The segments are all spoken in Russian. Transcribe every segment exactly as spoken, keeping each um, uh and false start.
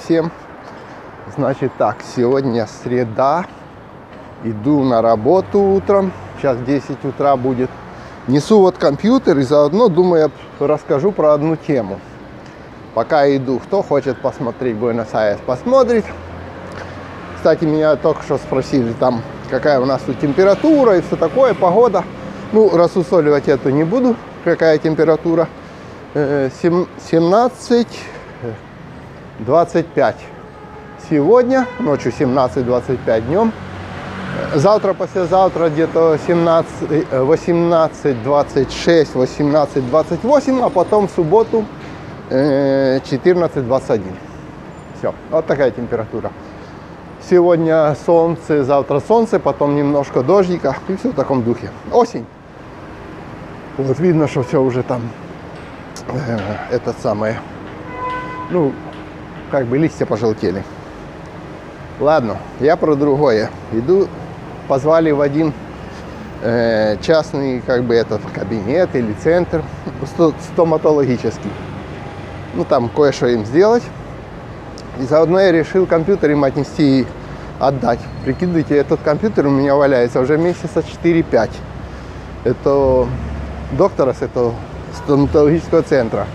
всем. Значит так, сегодня среда. Иду на работу утром. Сейчас десять утра будет. Несу вот компьютер и заодно, думаю, я расскажу про одну тему. Пока иду, кто хочет посмотреть Буэнос-Айрес, посмотрит. Кстати, меня только что спросили, там, какая у нас тут температура и все такое, погода. Ну, рассусоливать это не буду, какая температура. семнадцать двадцать пять сегодня, ночью семнадцать двадцать пять, днем. Завтра, послезавтра где-то восемнадцать двадцать шесть, восемнадцать двадцать восемь, а потом в субботу четырнадцать двадцать один. Все, вот такая температура. Сегодня солнце, завтра солнце, потом немножко дождика и все в таком духе. Осень. Вот видно, что все уже там э, это самое, ну, как бы листья пожелтели. Ладно, я про другое. Иду, позвали в один э, частный, как бы, этот кабинет или центр стоматологический. Ну, там кое-что им сделать. И заодно я решил компьютер им отнести и отдать. Прикидывайте, этот компьютер у меня валяется уже месяца четыре-пять. Это доктора с этого стоматологического центра.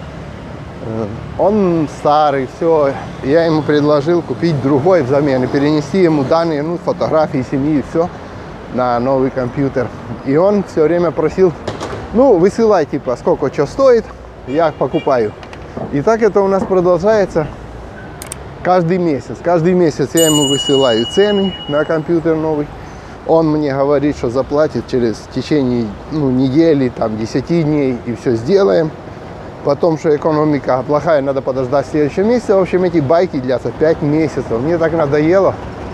Он старый, все. Я ему предложил купить другой взамен и перенести ему данные, ну, фотографии семьи и все на новый компьютер. И он все время просил, ну, высылай, типа, сколько что стоит, я покупаю. И так это у нас продолжается каждый месяц. Каждый месяц я ему высылаю цены на компьютер новый. Он мне говорит, что заплатит через в течение, ну, недели, там, десяти дней, и все сделаем. Потом, что экономика плохая, надо подождать следующего месяца. В общем, эти байки длятся пять месяцев. Мне так надоело.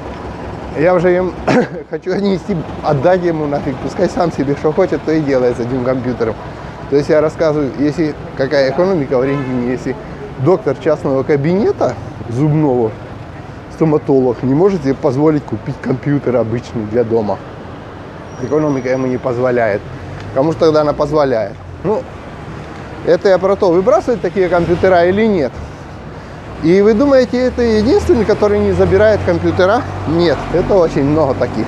Я уже им хочу отнести, отдать ему нафиг. Пускай сам себе что хочет, то и делает с этим компьютером. То есть я рассказываю, если какая экономика в Аргентине, если доктор частного кабинета, зубного, стоматолог, не может себе позволить купить компьютер обычный для дома. Экономика ему не позволяет. Кому же тогда она позволяет? Ну, это я про то, выбрасывать такие компьютера или нет. И вы думаете, это единственный, который не забирает компьютера? Нет, это очень много таких.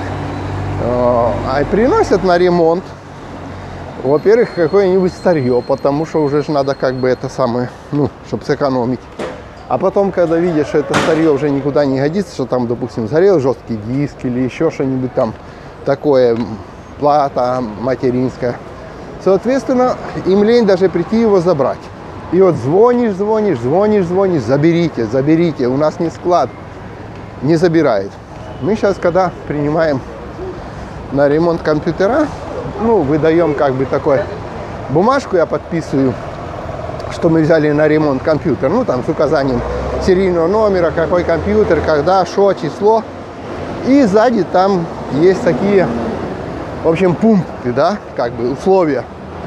А приносят на ремонт, во-первых, какое-нибудь старье, потому что уже же надо как бы это самое, ну, чтобы сэкономить. А потом, когда видишь, что это старье уже никуда не годится, что там, допустим, сгорел жесткий диск или еще что-нибудь там такое, плата материнская, соответственно, им лень даже прийти его забрать. И вот звонишь, звонишь, звонишь, звонишь, заберите, заберите, у нас не склад, не забирает. Мы сейчас, когда принимаем на ремонт компьютера, ну, выдаем как бы такой бумажку, я подписываю, что мы взяли на ремонт компьютер, ну, там с указанием серийного номера, какой компьютер, когда, что, число. И сзади там есть такие, в общем, пункты, да, как бы условия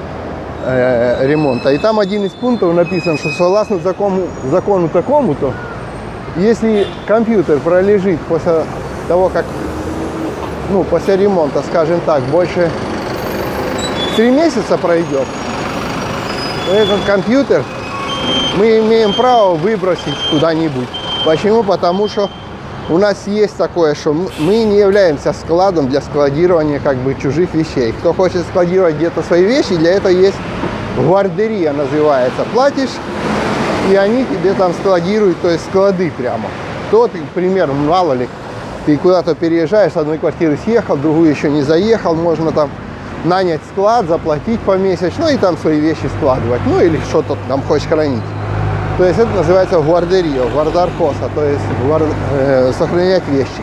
э, ремонта. И там один из пунктов написан, что согласно закону, закону такому-то, если компьютер пролежит после того, как, ну, после ремонта, скажем так, больше три месяца пройдет, то этот компьютер мы имеем право выбросить куда-нибудь. Почему? Потому что у нас есть такое, что мы не являемся складом для складирования как бы чужих вещей. Кто хочет складировать где-то свои вещи, для этого есть гвардерия, называется. Платишь, и они тебе там складируют, то есть склады прямо. То ты, к примеру, мало ли, ты куда-то переезжаешь, с одной квартиры съехал, в другую еще не заехал, можно там нанять склад, заплатить помесячно, ну и там свои вещи складывать, ну или что-то там хочешь хранить. То есть это называется гвардерия, гвардаркоса, то есть гвард, э, сохранять вещи.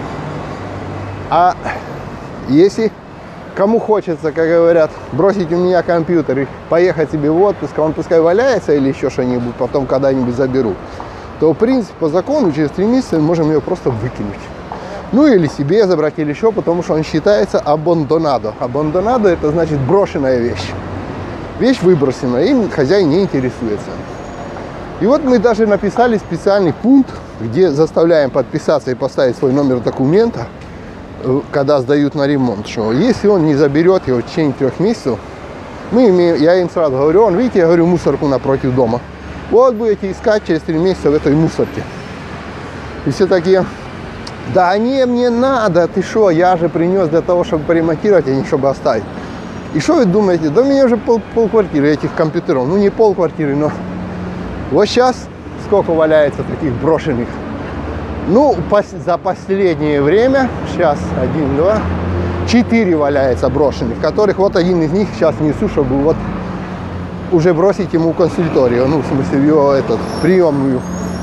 А если кому хочется, как говорят, бросить у меня компьютер и поехать себе в отпуск, а он пускай валяется или еще что-нибудь, потом когда-нибудь заберу, то в принципе по закону через три месяца мы можем его просто выкинуть. Ну или себе забрать, или еще, потому что он считается абондонадо. Абондонадо — это значит брошенная вещь. Вещь выбросена, им хозяин не интересуется. И вот мы даже написали специальный пункт, где заставляем подписаться и поставить свой номер документа, когда сдают на ремонт, что если он не заберет его в течение трех месяцев, мы имеем, я им сразу говорю, он, видите, я говорю, мусорку напротив дома. Вот будете искать через три месяца в этой мусорке. И все такие, да не, мне надо, ты что, я же принес для того, чтобы поремонтировать, а не чтобы оставить. И что вы думаете, да у меня уже пол, пол квартиры этих компьютеров, ну не пол квартиры, но вот сейчас сколько валяется таких брошенных. Ну, пос, за последнее время, сейчас один, два, четыре валяется брошенных, которых вот один из них сейчас несу, чтобы вот уже бросить ему консульторию, ну, в смысле, в его этот, приемную.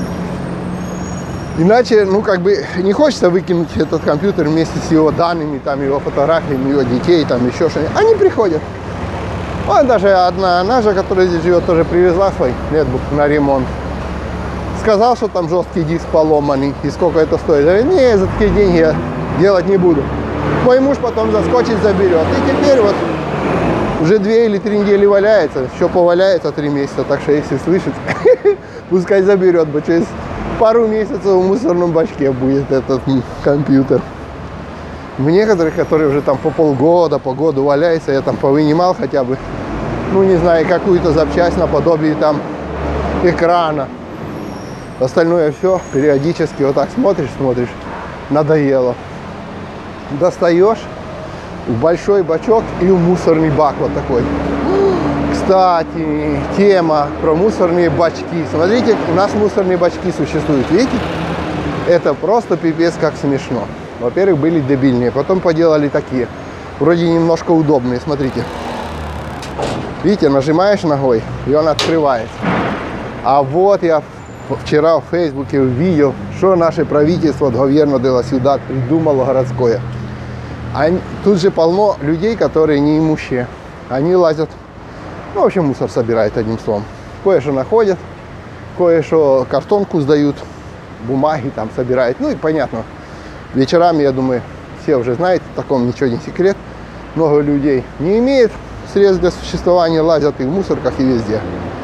Иначе, ну, как бы, не хочется выкинуть этот компьютер вместе с его данными, там, его фотографиями, его детей, там, еще что-нибудь. Они приходят. Вот даже одна наша, которая здесь живет, тоже привезла свой ноутбук на ремонт. Сказал, что там жесткий диск поломанный, и сколько это стоит. Я говорю, не, за такие деньги я делать не буду. Мой муж потом заскочит, заберет. И теперь вот уже две или три недели валяется, еще поваляется три месяца, так что если слышит, пускай заберет, бы через пару месяцев в мусорном бачке будет этот компьютер. В некоторых, которые уже там по полгода, по году валяются, я там повынимал хотя бы, ну не знаю, какую-то запчасть наподобие там экрана. Остальное все периодически вот так смотришь, смотришь, надоело. Достаешь в большой бачок и в мусорный бак вот такой. Кстати, тема про мусорные бачки. Смотрите, у нас мусорные бачки существуют, видите? Это просто пипец как смешно. Во-первых, были дебильные, потом поделали такие. Вроде немножко удобные, смотрите. Видите, нажимаешь ногой, и он открывается. А вот я вчера в Фейсбуке увидел, что наше правительство, Gobierno de la Ciudad, придумало городское. Они, тут же полно людей, которые неимущие. Они лазят, ну, в общем, мусор собирают, одним словом. Кое-что находят, кое-что картонку сдают, бумаги там собирают. Ну и понятно, вечерами, я думаю, все уже знают, в таком ничего не секрет. Много людей не имеет средств для существования, лазят и в мусорках, и везде.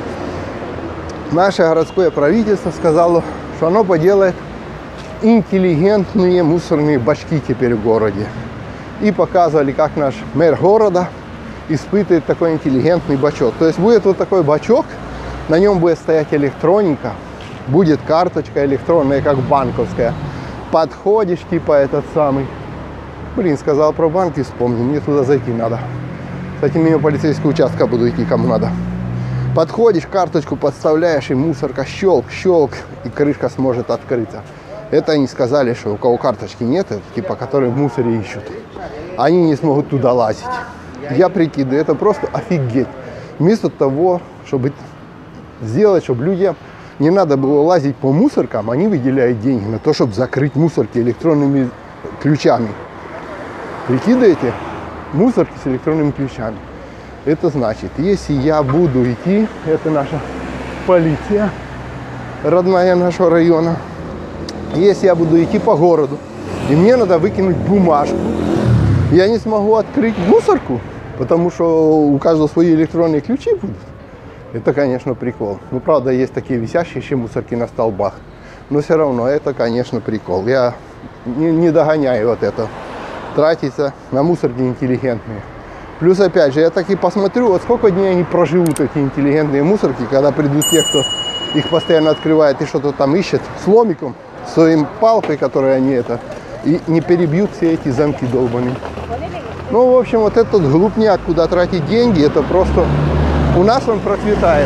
Наше городское правительство сказало, что оно поделает интеллигентные мусорные бачки теперь в городе. И показывали, как наш мэр города испытывает такой интеллигентный бачок. То есть будет вот такой бачок, на нем будет стоять электроника, будет карточка электронная, как банковская. Подходишь, типа этот самый. Блин, сказал про банки, вспомнил, мне туда зайти надо. Кстати, мимо полицейского участка буду идти, кому надо. Подходишь, карточку подставляешь, и мусорка щелк, щелк, и крышка сможет открыться. Это они сказали, что у кого карточки нет, это типа, которые в мусоре ищут, они не смогут туда лазить. Я прикидываю, это просто офигеть. Вместо того, чтобы сделать, чтобы людям не надо было лазить по мусоркам, они выделяют деньги на то, чтобы закрыть мусорки электронными ключами. Прикидываете? Мусорки с электронными ключами. Это значит, если я буду идти, это наша полиция, родная нашего района, если я буду идти по городу, и мне надо выкинуть бумажку, я не смогу открыть мусорку, потому что у каждого свои электронные ключи будут. Это, конечно, прикол. Ну, правда, есть такие висящие еще мусорки на столбах, но все равно это, конечно, прикол. Я не, не догоняю вот это. Тратиться на мусорки интеллигентные. Плюс, опять же, я так и посмотрю, вот сколько дней они проживут, эти интеллигентные мусорки, когда придут те, кто их постоянно открывает и что-то там ищет с ломиком, своим палкой, которой они это, и не перебьют все эти замки долбаные. Ну, в общем, вот этот глупняк, куда тратить деньги, это просто у нас он процветает.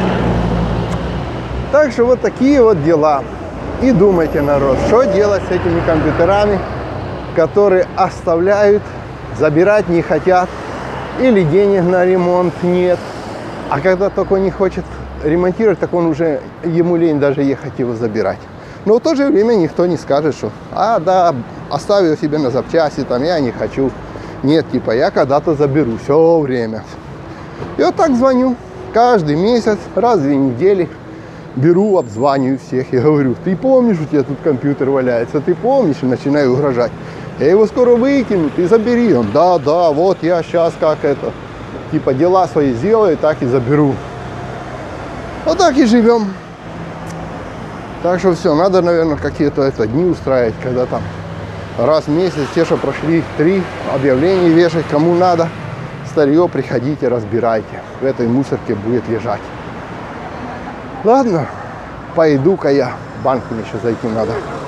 Так что вот такие вот дела. И думайте, народ, что делать с этими компьютерами, которые оставляют, забирать не хотят, или денег на ремонт нет. А когда только не хочет ремонтировать, так он уже, ему лень даже ехать его забирать. Но в то же время никто не скажет, что а, да, оставил себе на запчасти, там, я не хочу. Нет, типа, я когда-то заберу, все время. И вот так звоню каждый месяц, раз в две недели. Беру, обзваниваю всех и говорю, ты помнишь, у тебя тут компьютер валяется, ты помнишь, и начинаю угрожать. Я его скоро выкину, ты забери. Он, да, да, вот я сейчас как это, типа дела свои сделаю, так и заберу. Вот так и живем. Так что все, надо, наверное, какие-то это дни устраивать, когда там раз в месяц, те, что прошли три объявления вешать, кому надо, старье, приходите, разбирайте. В этой мусорке будет лежать. Ладно, пойду-ка я, в банк мне еще зайти надо.